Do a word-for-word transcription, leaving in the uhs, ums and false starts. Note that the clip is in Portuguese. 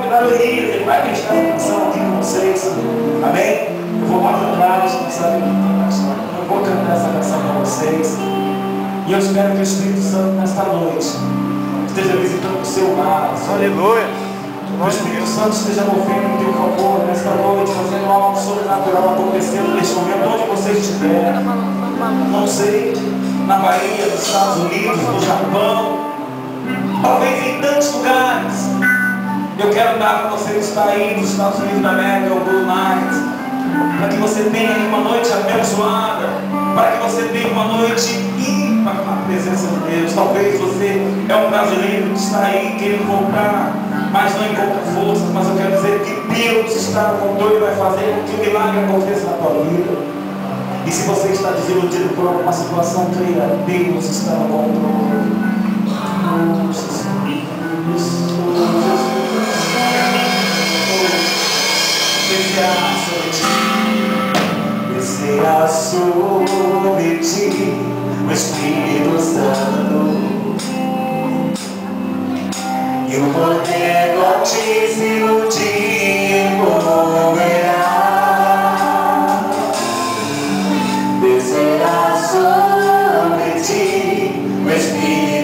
para o Elias, ele vai prestar atenção aqui com vocês. Amém? Eu vou cantar, sabe? Eu vou cantar essa canção para vocês. E eu espero que o Espírito Santo nesta noite esteja visitando o seu lar. Aleluia. O Espírito Santo esteja movendo em teu favor nesta noite, fazendo algo sobrenatural acontecendo neste momento, onde você estiver. Não sei, na Bahia, nos Estados Unidos, no Japão, talvez em tantos lugares. Eu quero dar para você que está aí nos Estados Unidos da América, o Blue Night, para que você tenha uma noite abençoada, para que você tenha uma noite ímpar na presença de Deus. Talvez você é um brasileiro que está aí querendo voltar, mas não encontra força. Mas eu quero dizer que Deus está no controle e vai fazer com que o milagre aconteça na tua vida. E se você está desiludido por alguma situação, creia, Deus está no controle. Descerá sobre ti o Espírito Santo e o poder do Altíssimo te envolverá. Descerá sobre ti o Espírito